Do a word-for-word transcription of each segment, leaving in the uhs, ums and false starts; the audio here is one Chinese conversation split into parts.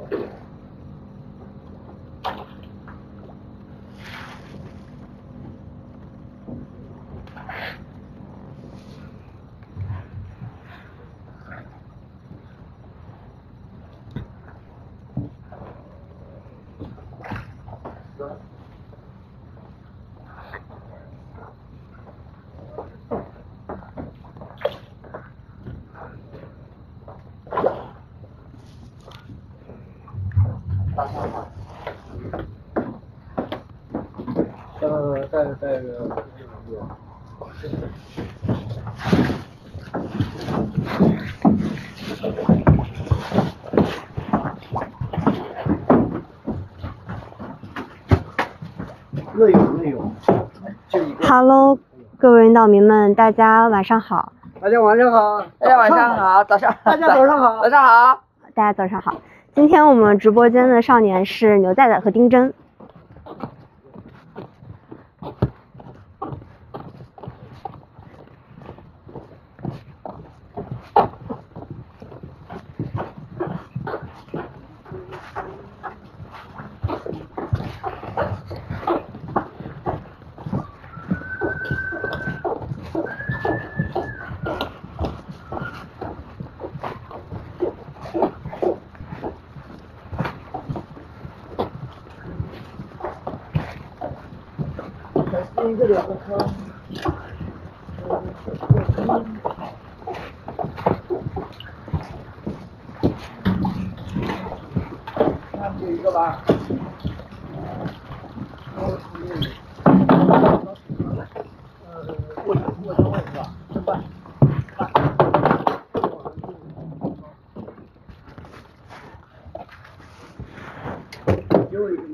呃，带着带着。内有内有。 Hello， 各位岛民们，大家晚上好。 大家晚上好。 大家晚上好，早上。 大家早上好。 早上好。 大家早上好。今天我们直播间的少年是牛仔仔和丁真。 一个两个坑，那就一个吧。呃，过程过程问是吧？吃饭。又一个。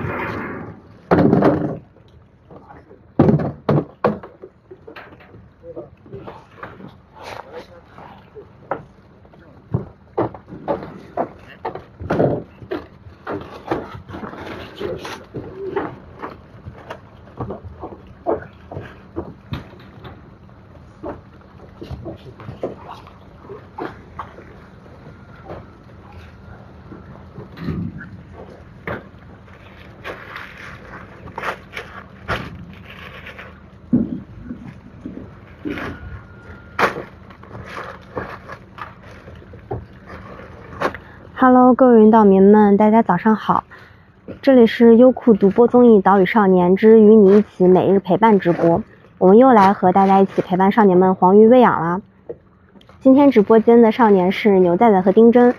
Hello， 各位云岛民们，大家早上好。这里是优酷独播综艺《岛屿少年之与你一起每日陪伴》直播，我们又来和大家一起陪伴少年们黄鱼喂养啦。今天直播间的少年是牛仔仔和丁真。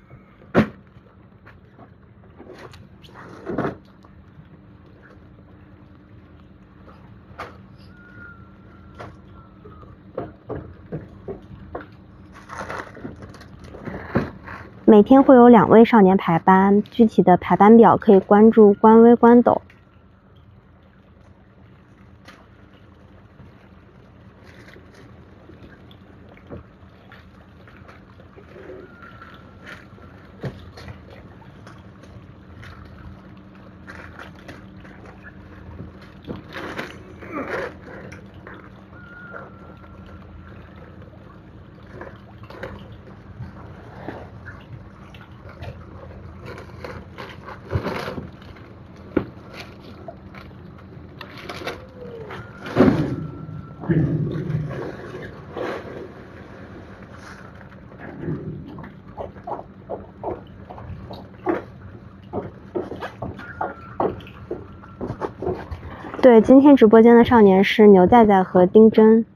每天会有两位少年排班，具体的排班表可以关注官微官抖。对，今天直播间的少年是牛仔仔和丁真。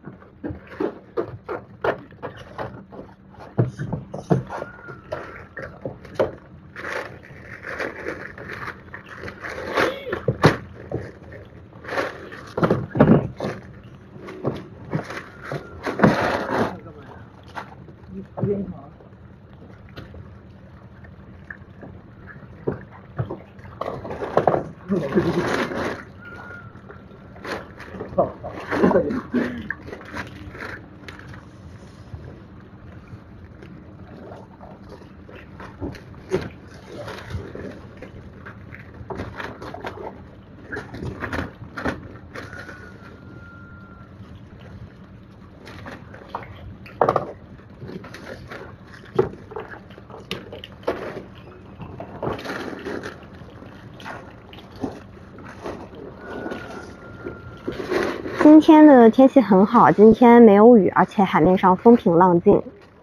今天的天气很好，今天没有雨，而且海面上风平浪静。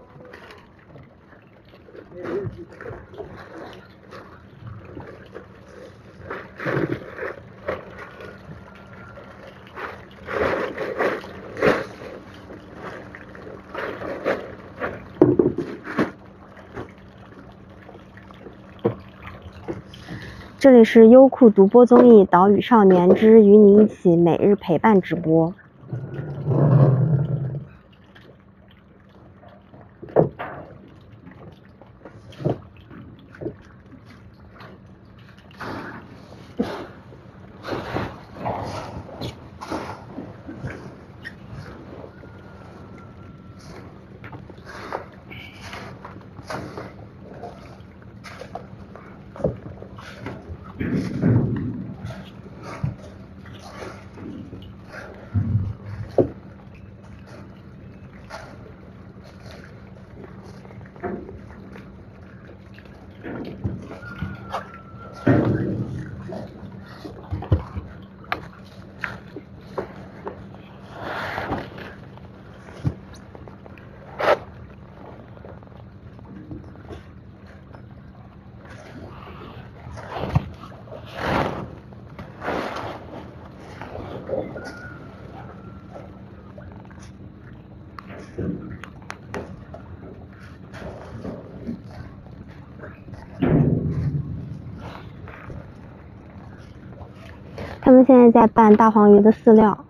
这里是优酷独播综艺《岛屿少年之与你一起每日陪伴》直播。他们现在在拌大黄鱼的饲料。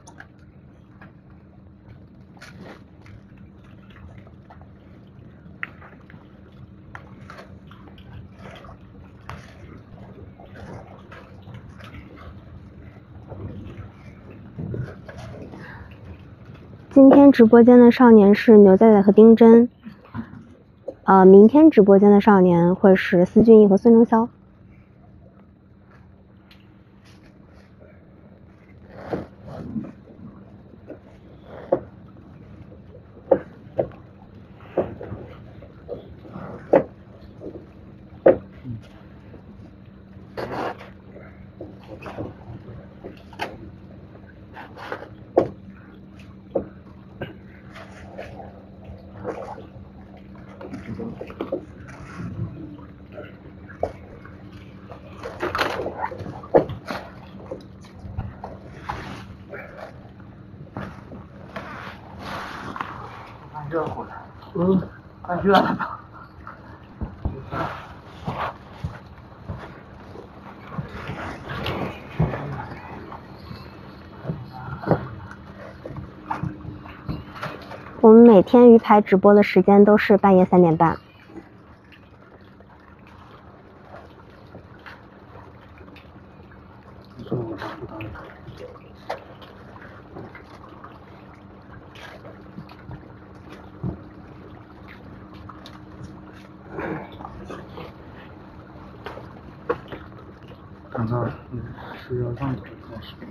今天直播间的少年是牛仔仔和丁真，呃，明天直播间的少年会是司俊逸和孙中霄。 热乎了，嗯，快热了吧？ 我们每天鱼排直播的时间都是半夜三点半。 等到是要让你开始。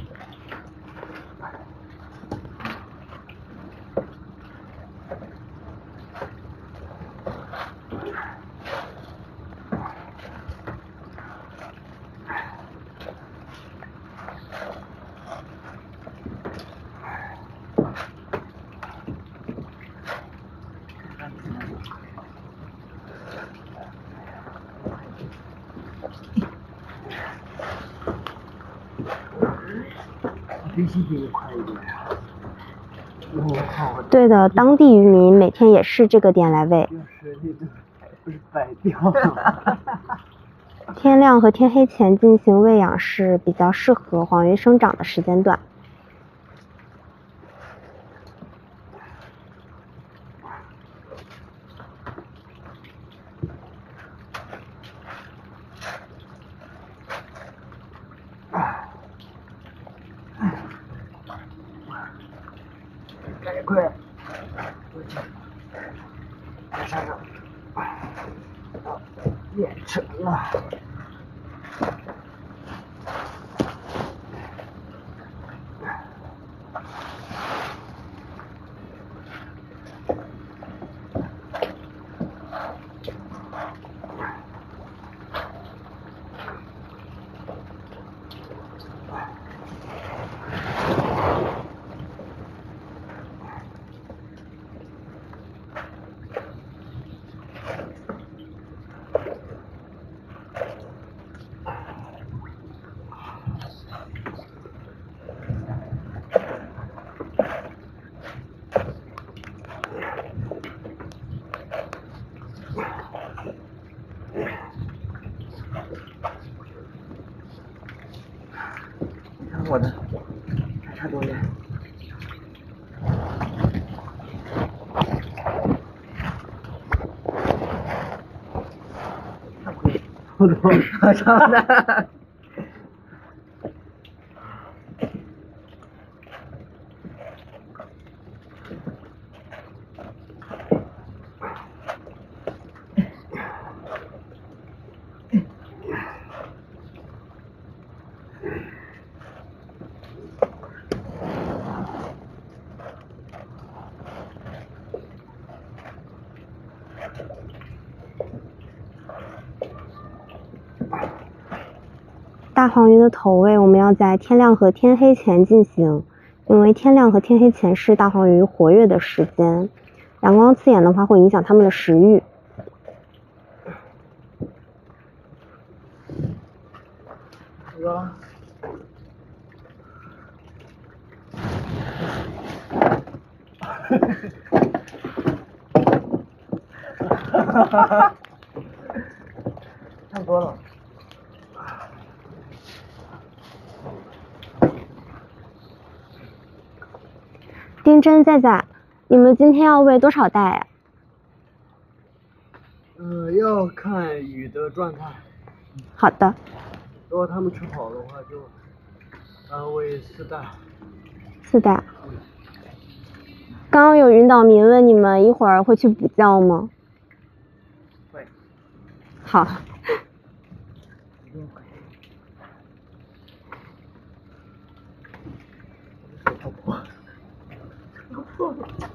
必须得快一点呀！ 对的，当地渔民每天也是这个点来喂。 就是那个不是白掉了。 天亮和天黑前进行喂养是比较适合黄鱼生长的时间段。 赶快，马上要练成了。 我的，差多远？差不多，差的。 大黄鱼的投喂我们要在天亮和天黑前进行，因为天亮和天黑前是大黄鱼活跃的时间，阳光刺眼的话会影响它们的食欲。 哥，差不多了。 丁真在在，你们今天要喂多少袋呀？ 嗯，要看鱼的状态。 好的。 如果它们吃饱的话，就呃喂四袋。 四袋。刚刚有引导民问你们一会儿会去补觉吗？ 会。 好。 一定会。老婆。老婆。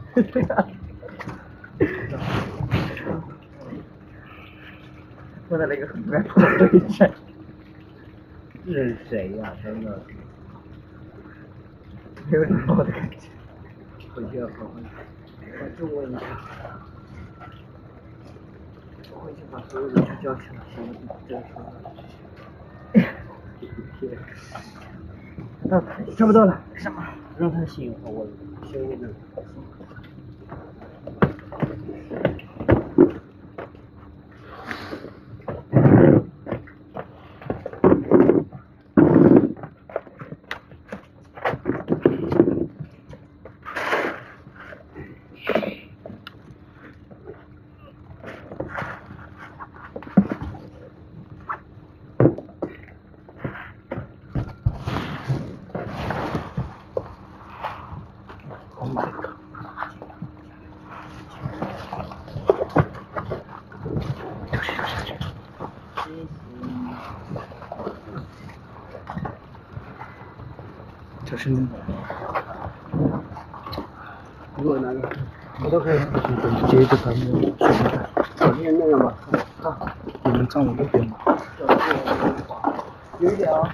坐在了一个很外婆的位置。这是谁呀、啊？真的，没有礼貌的感觉。回去要好好，我就问一下。我回去把所有人都叫起来，什么都真说了。差不多了，什么？让他醒一会儿，我休息呢。就是那个，如果那个，我都可以接着他们去看，旁边那个嘛，啊，你们站我这边嘛，有一点啊，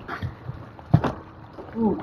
嗯，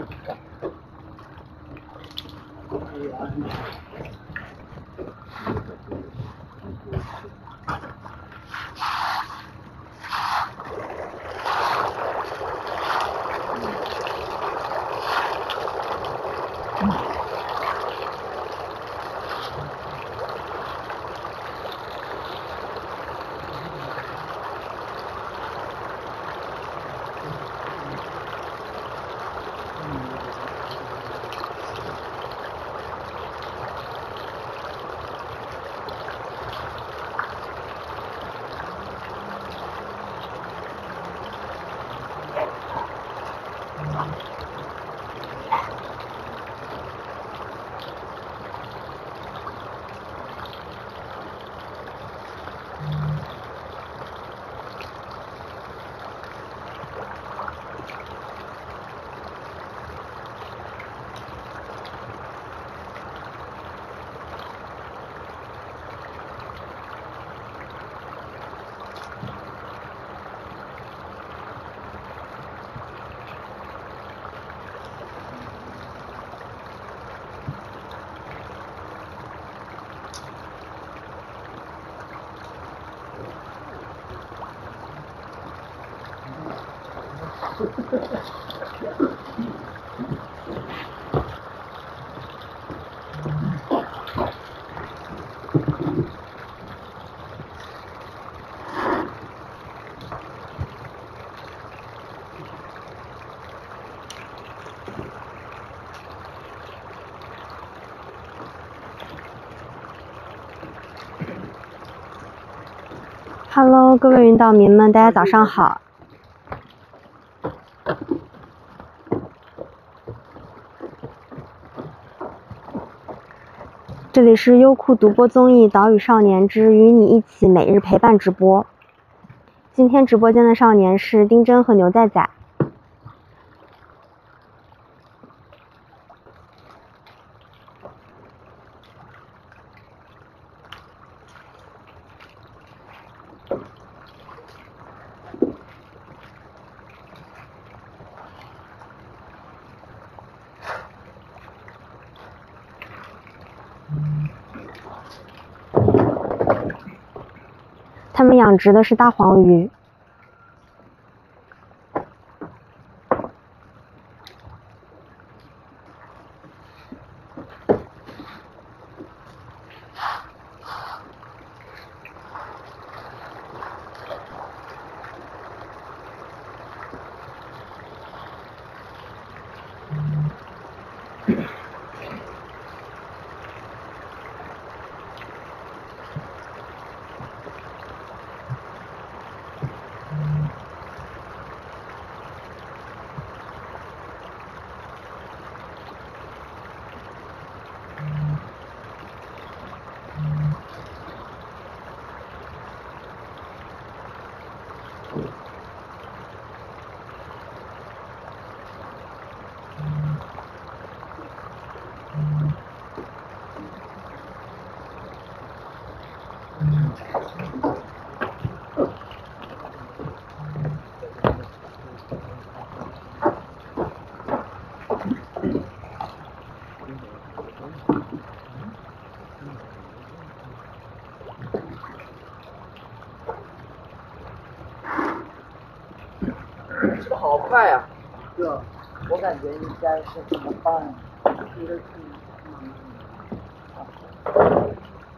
Hello， 各位云岛民们，大家早上好。这里是优酷独播综艺《岛屿少年之与你一起每日陪伴》直播。今天直播间的少年是丁真和牛仔仔。他们养殖的是大黄鱼。 吃的好快呀、啊！ 对啊， 我感觉应该是怎么办？ 应该是慢慢的。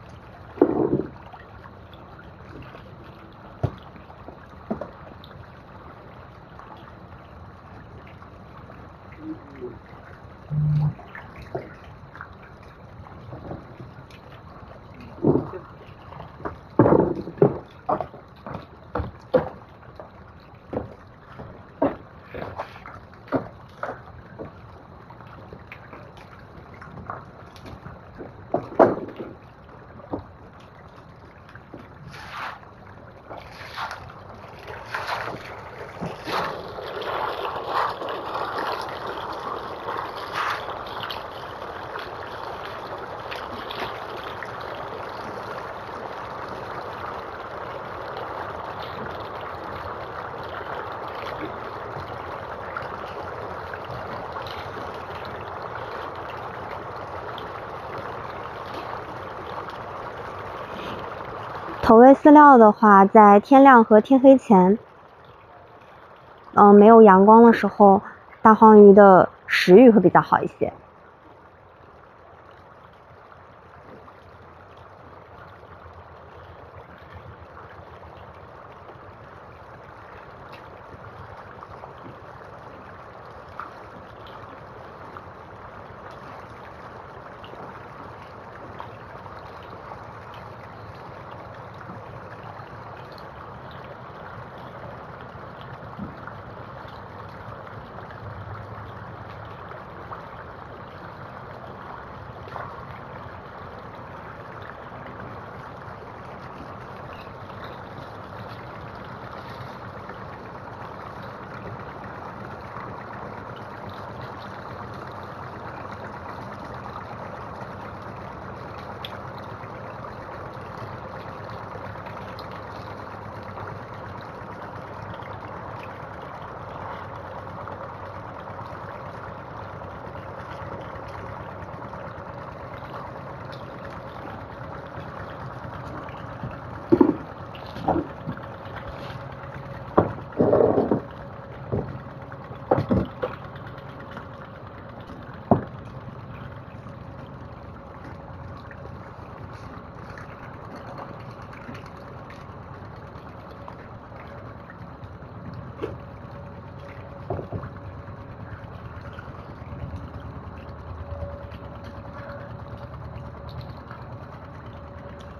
投喂饲料的话，在天亮和天黑前，嗯、呃，没有阳光的时候，大黄鱼的食欲会比较好一些。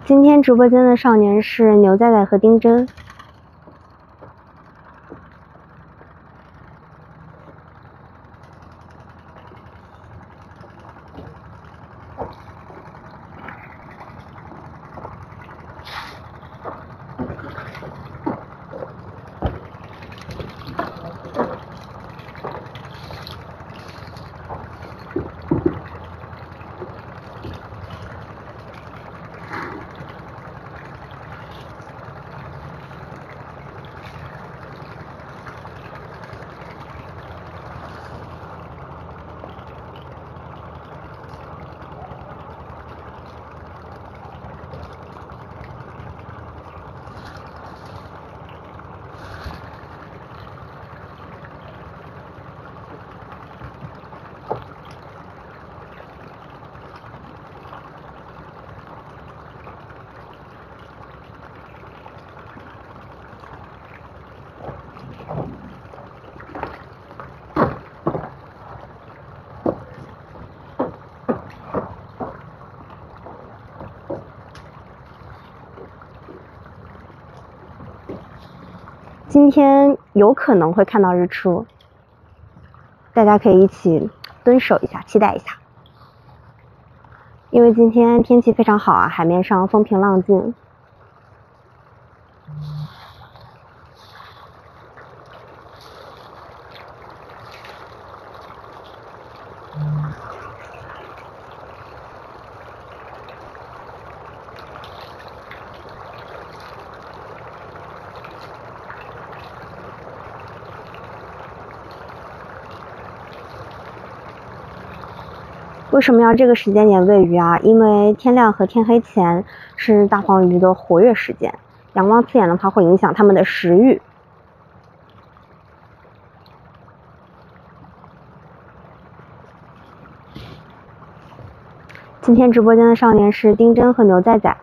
今天直播间的少年是牛仔仔和丁真。今天有可能会看到日出，大家可以一起蹲守一下，期待一下。因为今天天气非常好啊，海面上风平浪静。为什么要这个时间点喂鱼啊？因为天亮和天黑前是大黄鱼的活跃时间，阳光刺眼的话会影响它们的食欲。今天直播间的少年是丁真和牛仔仔。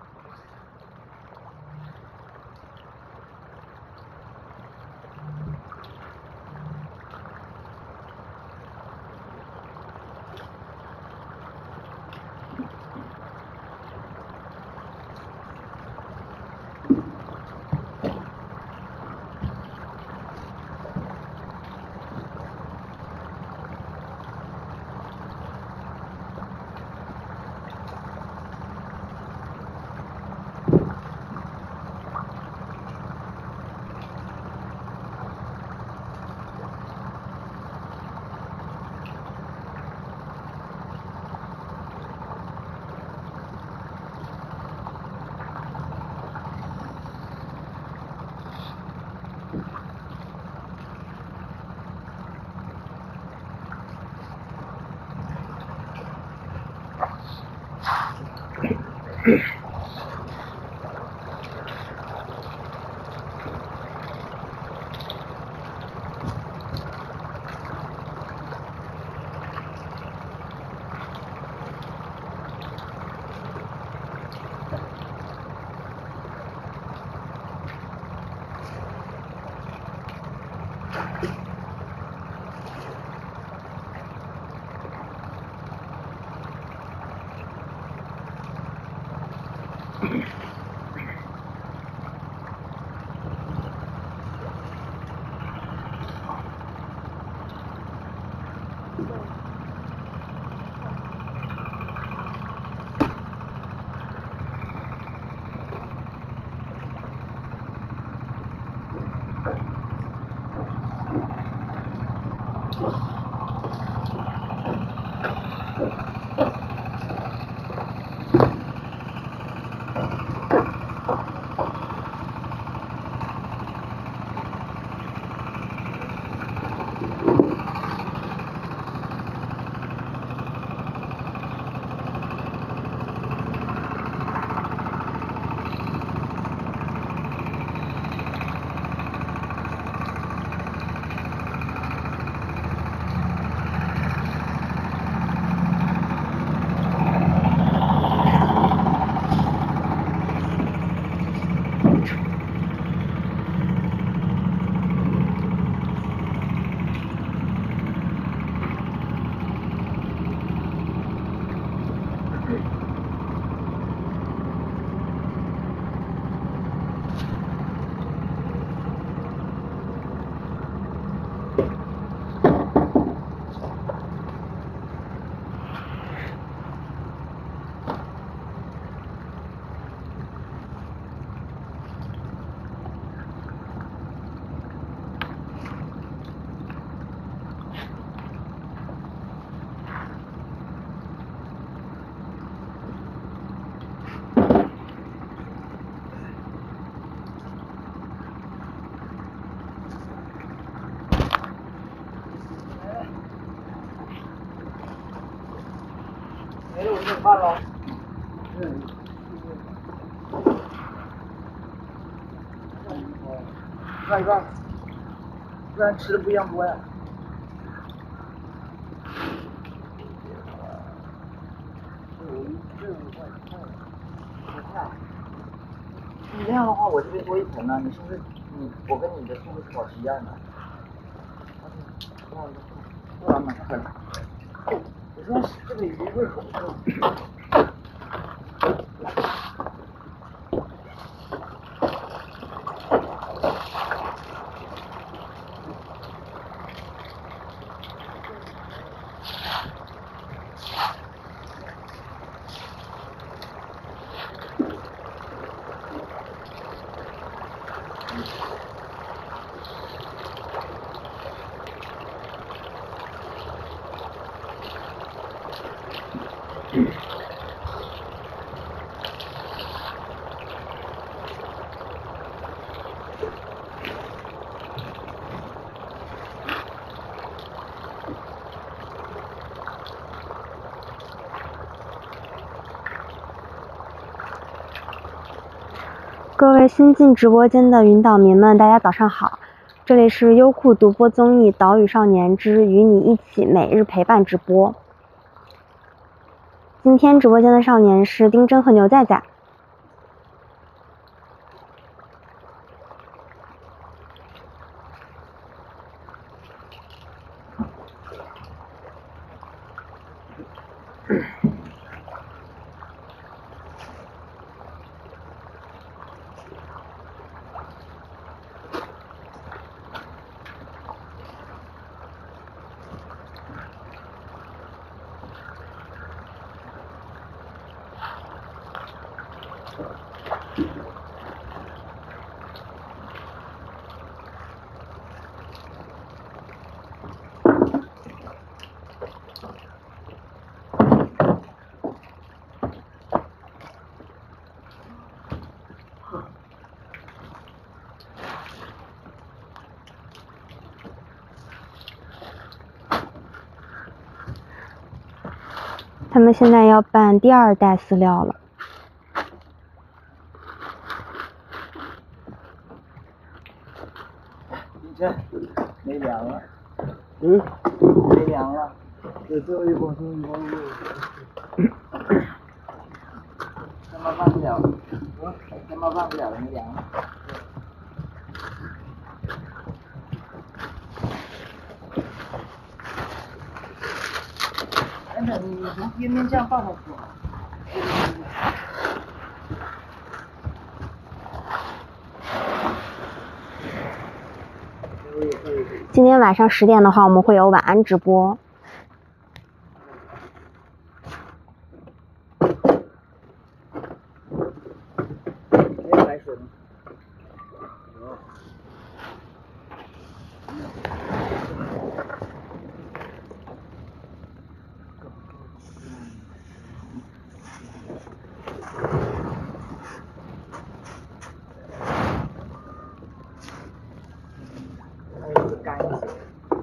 没了，我怎么办了？ 嗯。 一半一半，不然吃的不一样多呀。你这样的话，我这边多一层呢，你是不是你我跟你的速度是保持一样的？不然马上回来。我说这个鱼胃口不错。 各位新进直播间的云岛民们，大家早上好！这里是优酷独播综艺《岛屿少年之与你一起每日陪伴》直播。今天直播间的少年是丁真和牛仔仔。他们现在要拌第二袋饲料了。 你这没粮了。 嗯。 没粮了。 这最后一包，最后一包肉。 根本办不了了。嗯。根本办不了了，没粮了。等等，你你从边边这样倒上去。 今天晚上十点的话，我们会有晚安直播。 没有海水吗？干一些。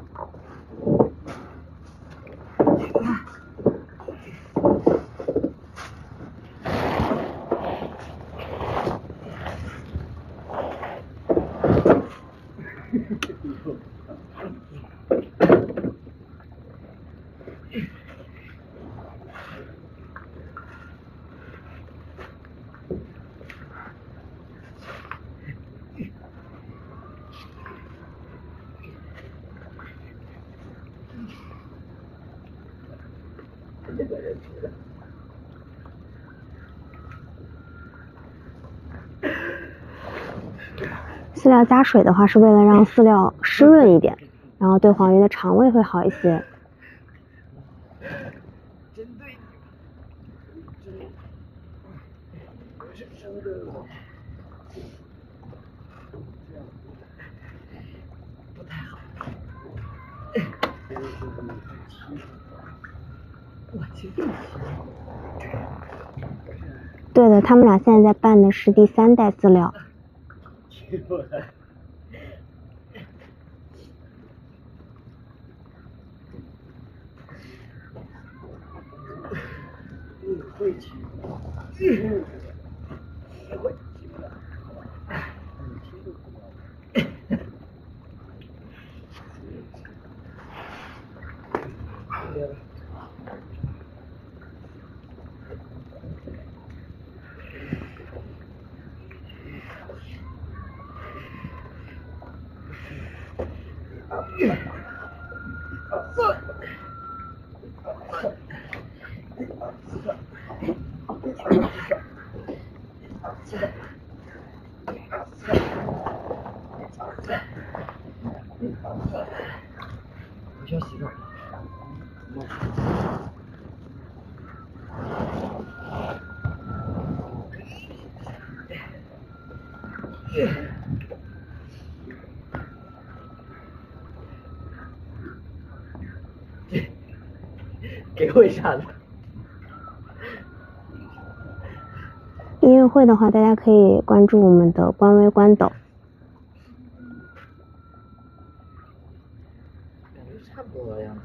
这个人吃的。 饲料加水的话，是为了让饲料湿润一点。 然后对黄鱼的肠胃会好一些。 针对你，我是针对我，这样不太好。我去， 对的，他们俩现在在办的是第三代饲料。 会骑，会骑的，你骑就不高。我需要洗澡。给我一下子。 音乐会的话，大家可以关注我们的官微官抖。 感觉差不多的样子。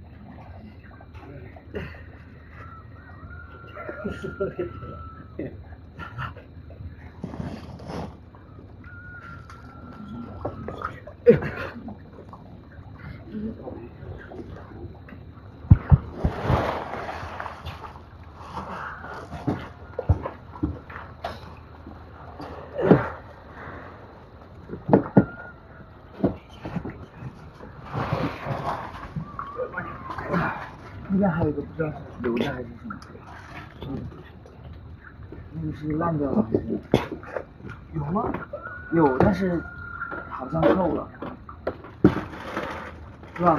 那边还有一个不知道是留着还是什么，那个是烂掉了还是？有吗？有，但是好像漏了，是吧？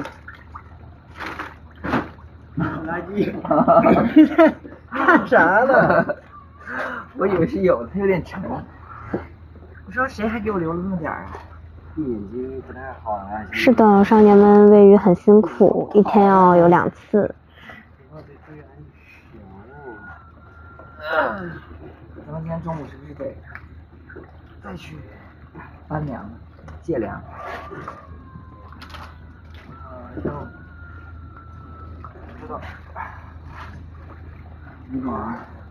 垃圾！看啥呢？我以为是有的，它有点沉。我说谁还给我留了这么点儿啊？眼睛不太好啊。 是的，少年们喂鱼很辛苦，一天要有两次。 咱们今天中午是不是得再去搬粮、借粮？呃，要不知道。你好。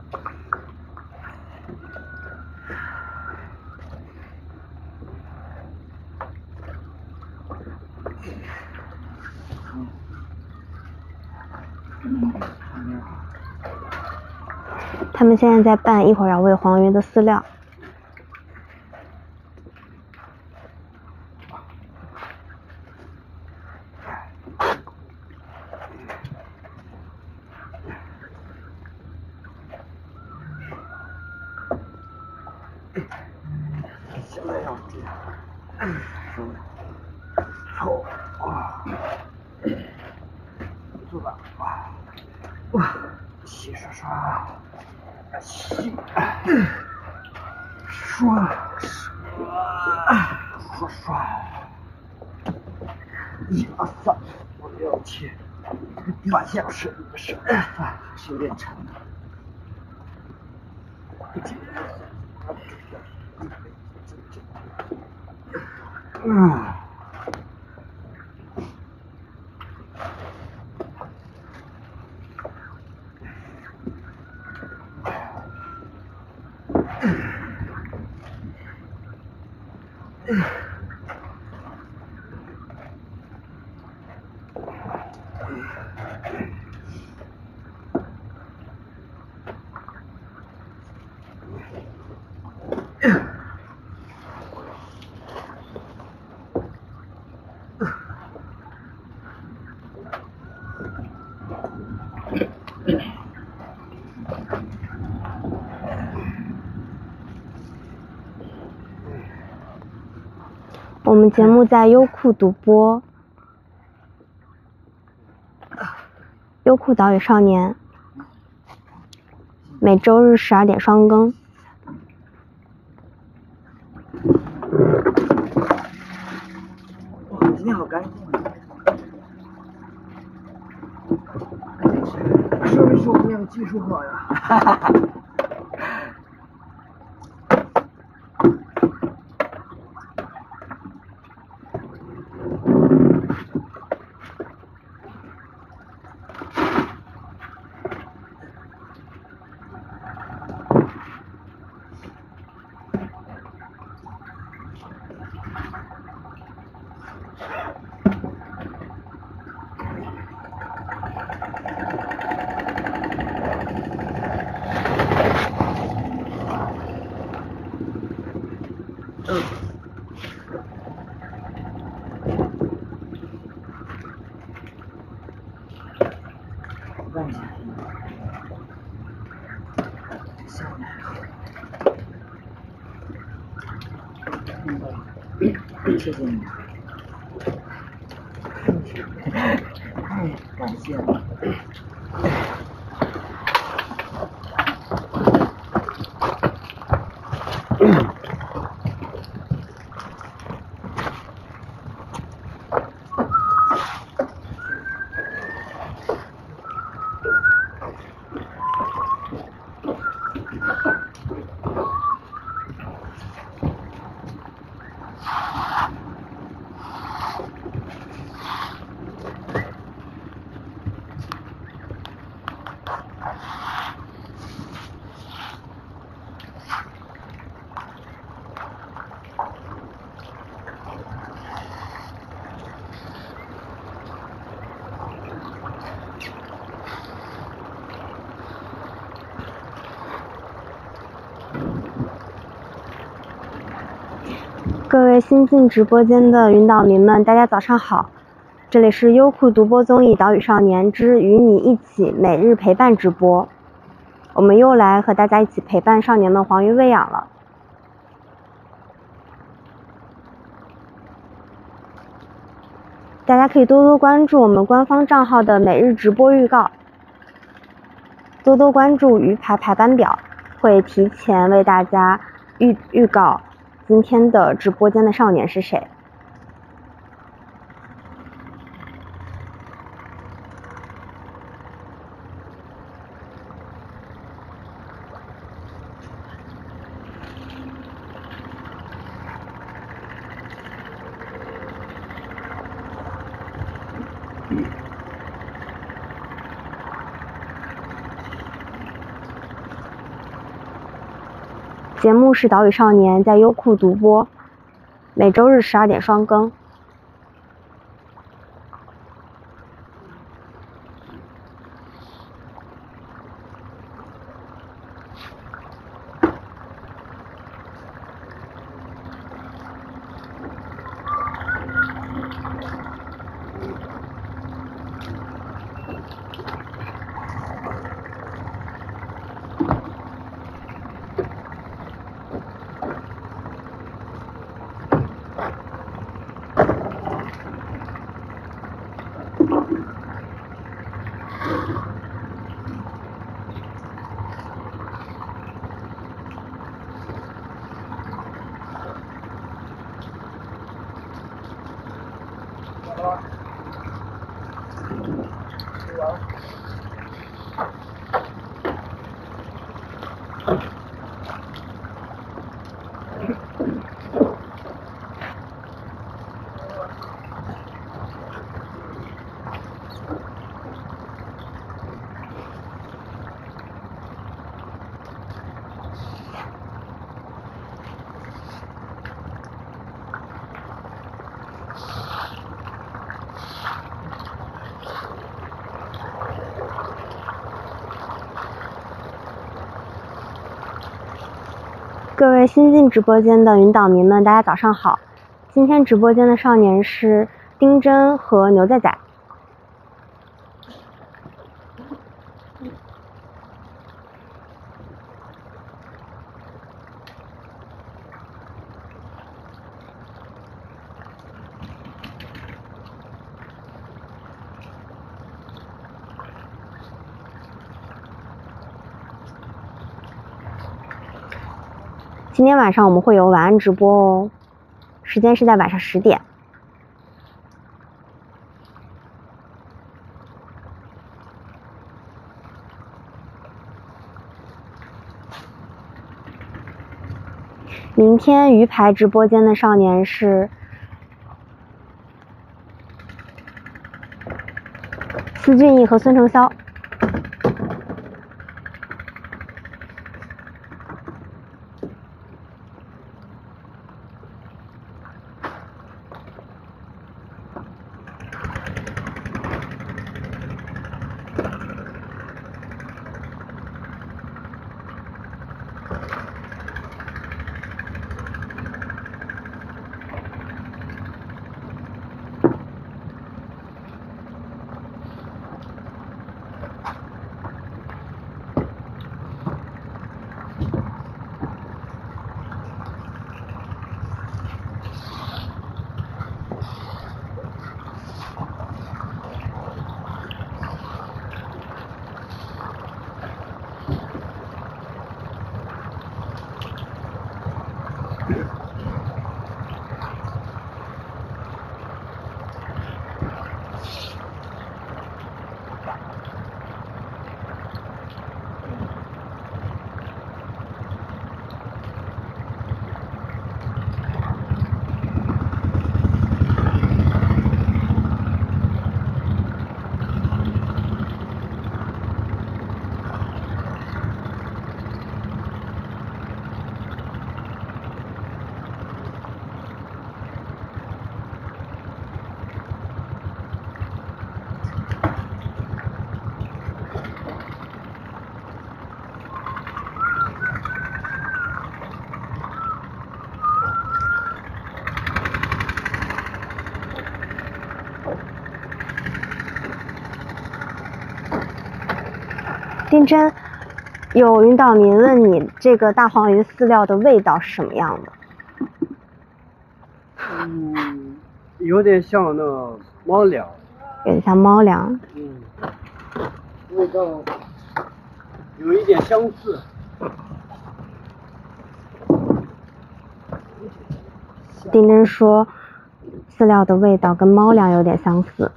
他们现在在拌，一会儿要喂黄鱼的饲料。 现在要这样，好啊，坐吧，哇，洗刷刷，洗，刷刷刷刷，一二三，我要去，半小时的时候，还是有点沉的。嗯。 我们节目在优酷独播， 优酷岛屿少年，每周日十二点双更。 哇，今天好干净啊！ 说没说我们俩技术好呀？ 哈哈哈。问一下，下面还好。谢谢你。太感谢了。 各位新进直播间的云岛民们，大家早上好！这里是优酷独播综艺《岛屿少年之与你一起每日陪伴》直播，我们又来和大家一起陪伴少年们黄鱼喂养了。大家可以多多关注我们官方账号的每日直播预告，多多关注鱼排排班表，会提前为大家预预告今天的直播间的少年是谁。节目是岛屿少年，在优酷独播，每周日十二点双更。各位新进直播间的云岛民们，大家早上好！今天直播间的少年是丁真和牛仔仔。 今天晚上我们会有晚安直播哦，时间是在晚上十点。明天鱼排直播间的少年是司俊逸和孙承潇。丁真，有云岛民问你这个大黄鱼饲料的味道是什么样的？ 嗯，有点像那个猫粮。 有点像猫粮。 嗯，味道有一点相似。 丁真说，饲料的味道跟猫粮有点相似。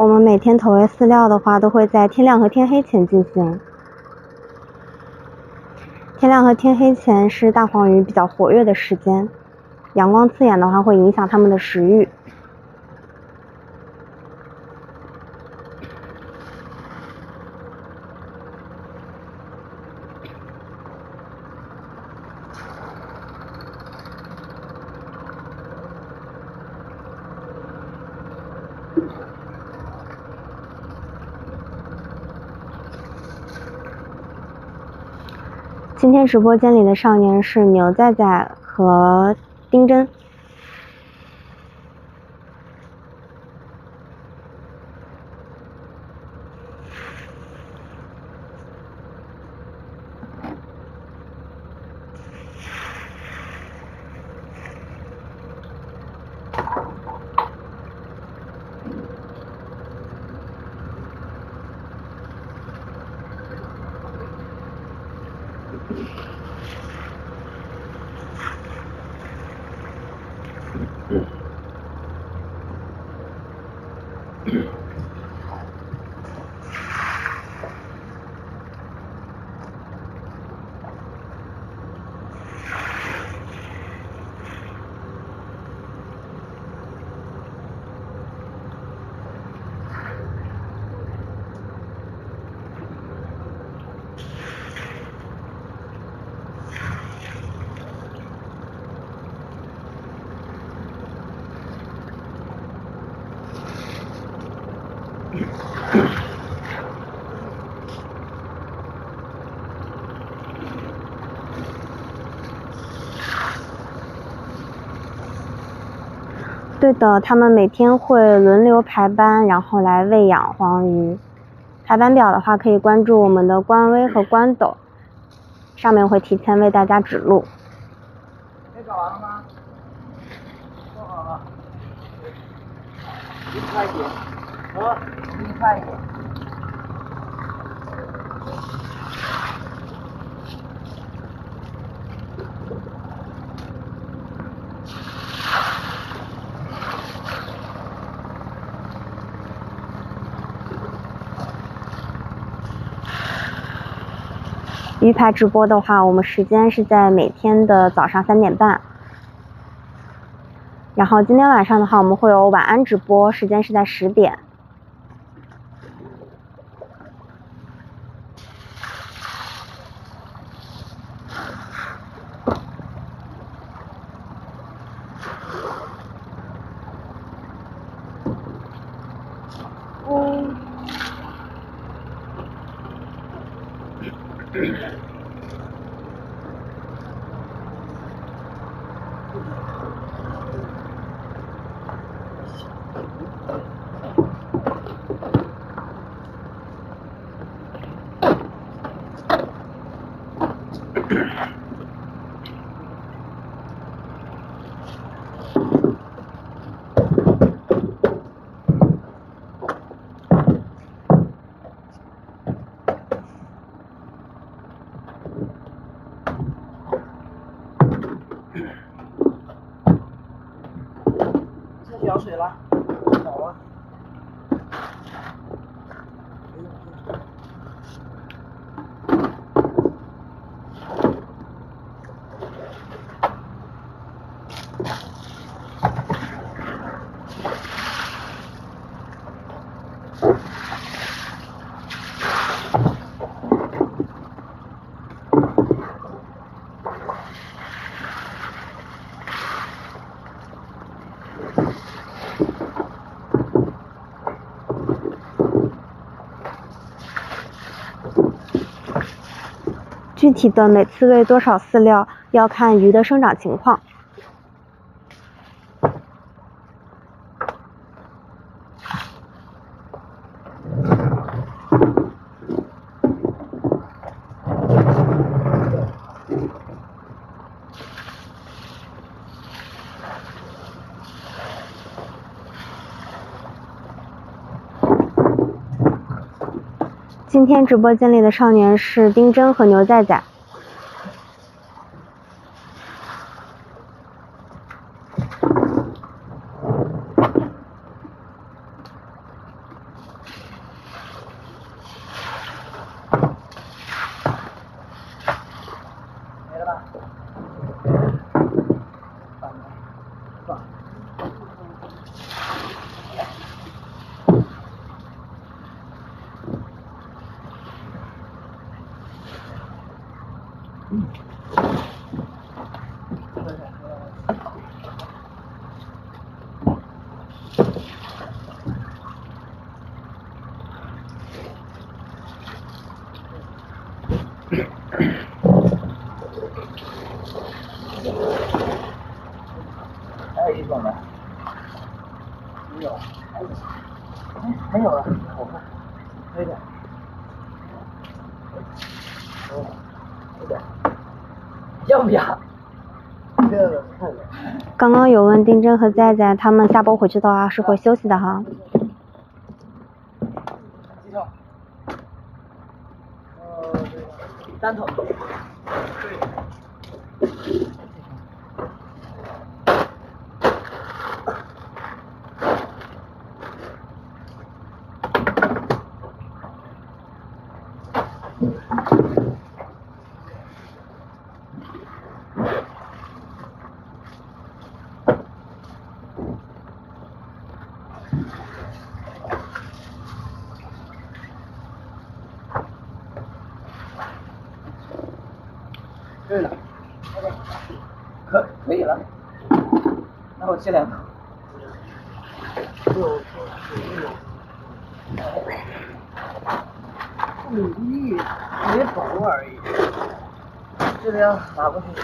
我们每天投喂饲料的话，都会在天亮和天黑前进行。天亮和天黑前是大黄鱼比较活跃的时间，阳光刺眼的话会影响它们的食欲。今天直播间里的少年是牛仔仔和丁真。对的，他们每天会轮流排班，然后来喂养黄鱼。排班表的话，可以关注我们的官微和官抖，上面会提前为大家指路。 你搞完了吗？做好了。给你快一点。啊，我给你快一点。 鱼排直播的话，我们时间是在每天的早上三点半。然后今天晚上的话，我们会有晚安直播，时间是在十点。哦。 舀水了，好啊。 具体的每次喂多少饲料要看鱼的生长情况。今天直播间里的少年是丁真和牛仔仔。 吧。嗯。 还有一种呢？ 没有， 哎，没有了，好看，有点，哦，有点，要不要？ 这个看着。 刚刚有问丁真和在在，他们下播回去的话是会休息的哈。 几套？呃，单头。对。 对了， 可可以了，那我切两口。 就努力没饱而已。 这边拿过去。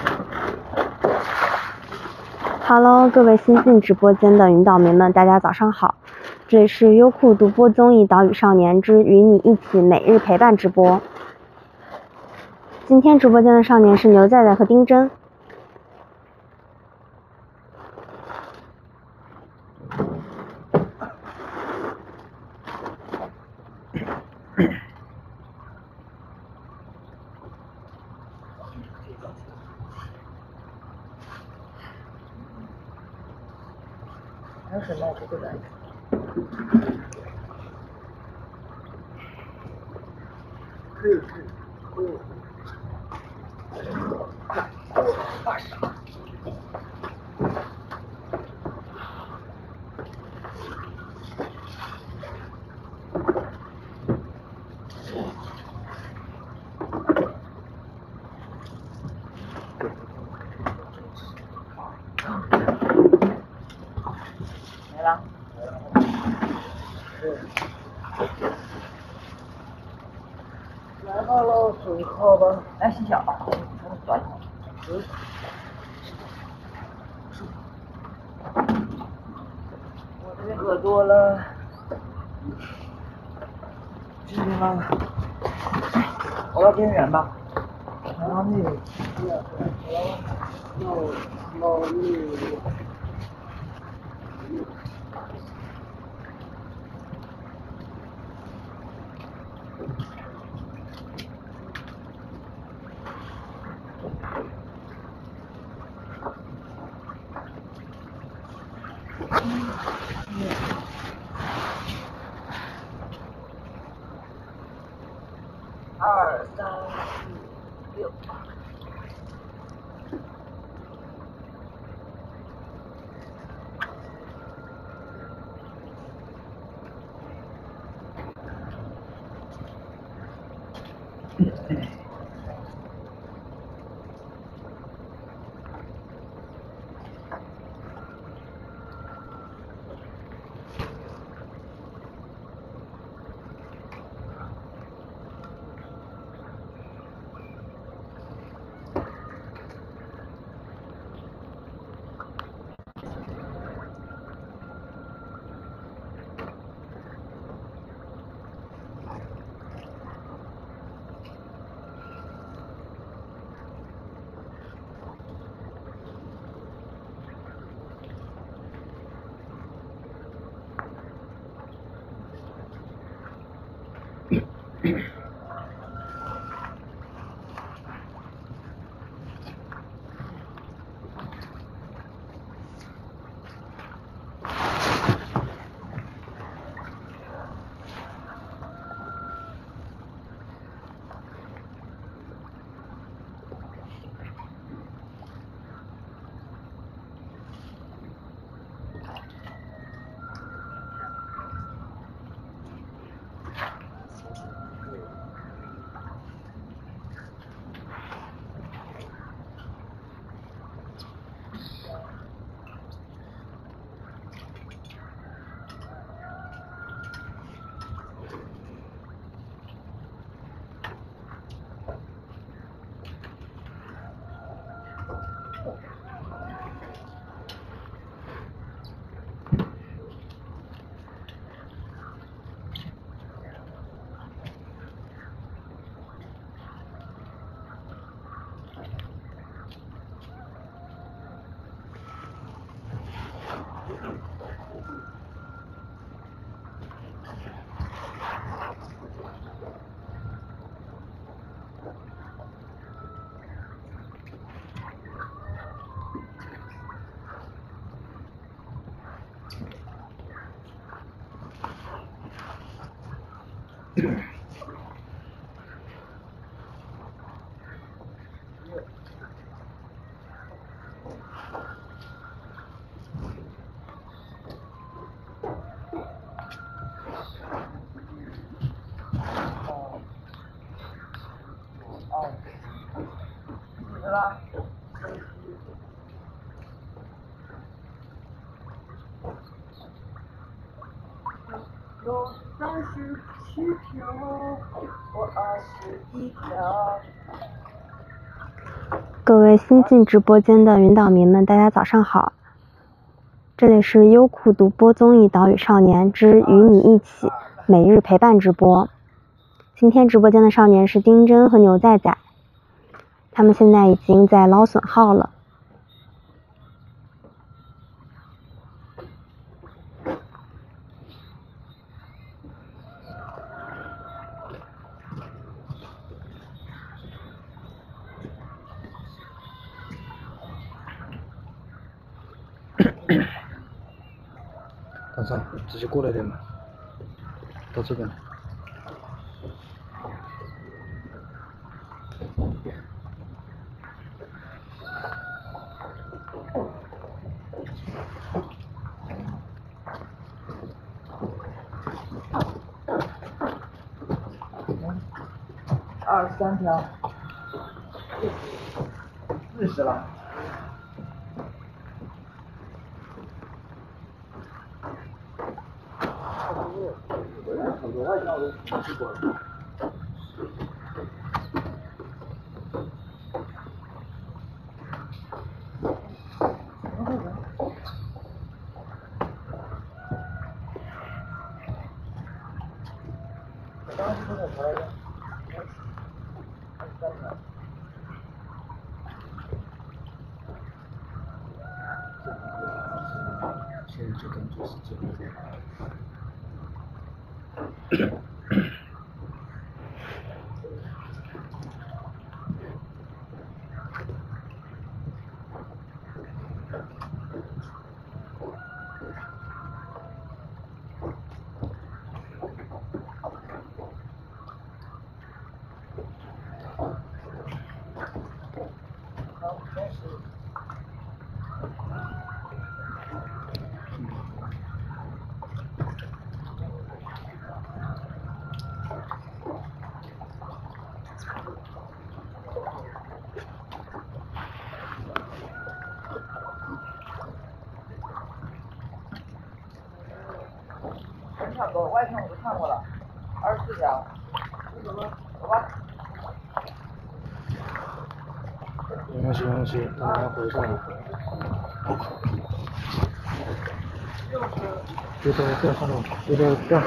Hello， 各位新进直播间的云岛民们，大家早上好！这里是优酷独播综艺《岛屿少年之与你一起每日陪伴》直播。今天直播间的少年是牛仔仔和丁真。 还有什么不会来？ 可以可以，可以。八十。 没了。 来好了，准号吧。 来，细小吧，短点。 嗯。 我这边喝多了。这边吗？我要边缘吧。然后那个。 那我那我那个。 二三四六。 都像是虚飘，我爱是一条。 各位新进直播间的云岛民们，大家早上好！这里是优酷独播综艺《岛屿少年之与你一起》每日陪伴直播。今天直播间的少年是丁真和牛仔仔，他们现在已经在捞损耗了。 等上，直接过来点嘛，到这边来。 二十三条，四十了。 现在就当做是这个。 全场走，外场我都看过了，二十四条，走吧，走吧。 没关系，没关系，慢慢回上来。别掉，掉上路，别掉，掉。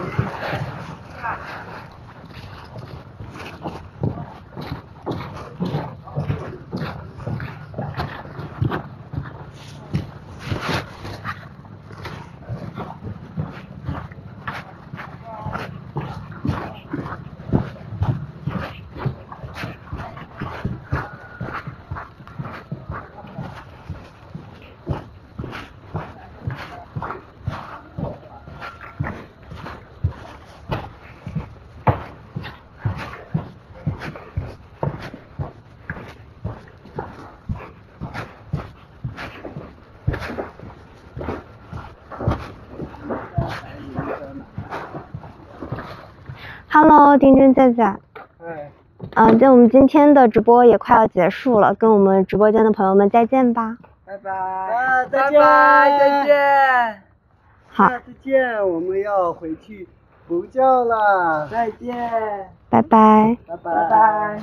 Hello， 丁真仔仔。 哎。 嗯，那我们今天的直播也快要结束了，跟我们直播间的朋友们再见吧。 拜拜。啊，再见。拜拜，再见。 好。 再见，我们要回去补觉了。 再见。 拜拜。 拜拜。拜拜。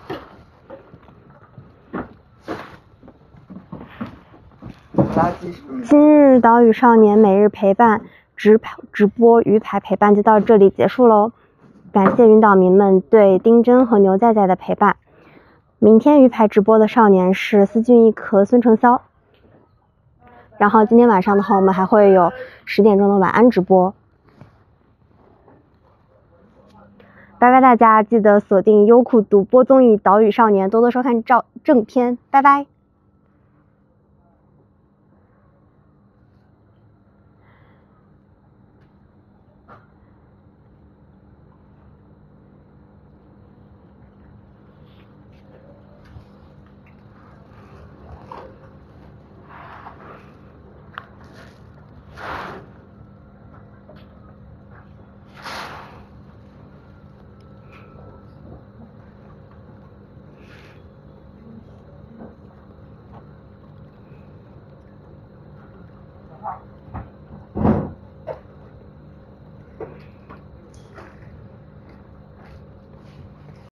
今日岛屿少年每日陪伴直直播鱼排陪伴就到这里结束喽，感谢云岛民们对丁真和牛仔仔的陪伴。明天鱼排直播的少年是思俊一和孙成潇，然后今天晚上的话我们还会有十点钟的晚安直播。拜拜大家，记得锁定优酷独播综艺岛屿少年，多多收看照正片，拜拜。